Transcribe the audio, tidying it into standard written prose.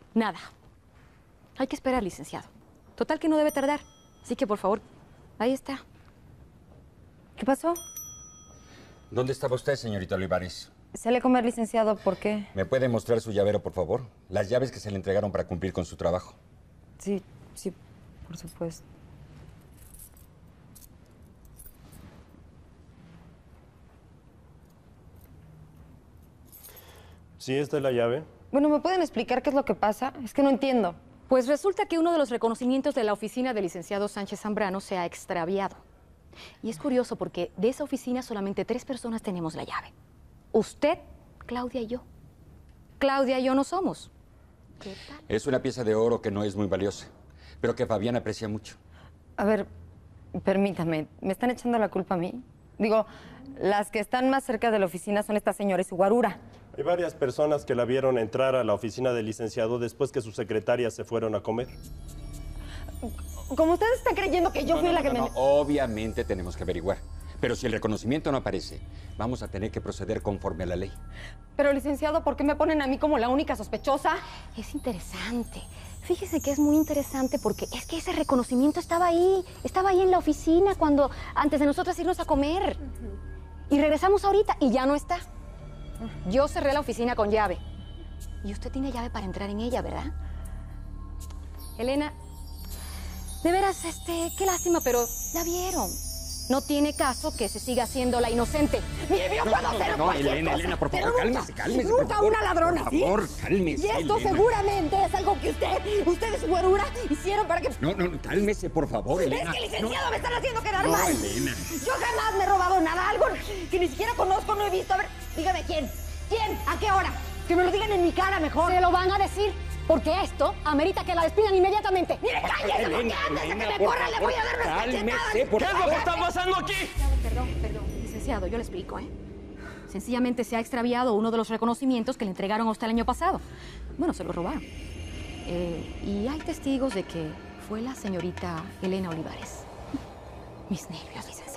Nada. Hay que esperar, licenciado. Total que no debe tardar. Así que, por favor, ahí está. ¿Qué pasó? ¿Dónde estaba usted, señorita Olivares? Sale a comer, licenciado. ¿Por qué? ¿Me puede mostrar su llavero, por favor? Las llaves que se le entregaron para cumplir con su trabajo. Sí, por supuesto. Sí, esta es la llave. Bueno, ¿me pueden explicar qué es lo que pasa? Es que no entiendo. Pues resulta que uno de los reconocimientos de la oficina del licenciado Sánchez Zambrano se ha extraviado. Y es curioso porque de esa oficina solamente 3 personas tenemos la llave. Usted, Claudia y yo. Claudia y yo no somos. ¿Qué tal? Es una pieza de oro que no es muy valiosa, pero que Fabián aprecia mucho. A ver, permítame. ¿Me están echando la culpa a mí? Digo, las que están más cerca de la oficina son esta señora y su guarura. Hay varias personas que la vieron entrar a la oficina del licenciado después que sus secretarias se fueron a comer. Como ustedes están creyendo que yo fui la que me... Obviamente tenemos que averiguar. Pero si el reconocimiento no aparece, vamos a tener que proceder conforme a la ley. Pero, licenciado, ¿por qué me ponen a mí como la única sospechosa? Es interesante. Fíjese que es muy interesante porque es que ese reconocimiento estaba ahí en la oficina antes de nosotros irnos a comer. Y regresamos ahorita y ya no está. Yo cerré la oficina con llave. Y usted tiene llave para entrar en ella, ¿verdad? Elena, de veras, qué lástima, pero ya vieron. No tiene caso que se siga haciendo la inocente. Mire, yo puedo hacer cualquier cosa, Elena, por favor, pero cálmese, cálmese. Nunca por favor. una ladrona, ¿sí? Por favor, cálmese, Y esto Elena. seguramente es algo que usted y su güerura hicieron para que... No, cálmese, por favor, Elena. Es que, licenciado, me están haciendo quedar No, mal. Elena. Yo jamás me he robado nada, algo que ni siquiera conozco, no he visto. A ver, dígame quién. ¿Quién? ¿A qué hora? Que me lo digan en mi cara mejor. Se lo van a decir, porque esto amerita que la despidan inmediatamente. ¡Mire, cállese! Porque antes de que me corran le voy a dar unas cachetadas. Cálmese, por ¿Qué es lo que está pasando aquí? Perdón, licenciado, yo le explico, ¿eh? Sencillamente se ha extraviado uno de los reconocimientos que le entregaron a usted el año pasado. Bueno, se lo robaron. Y hay testigos de que fue la señorita Elena Olivares. Mis nervios, licenciado.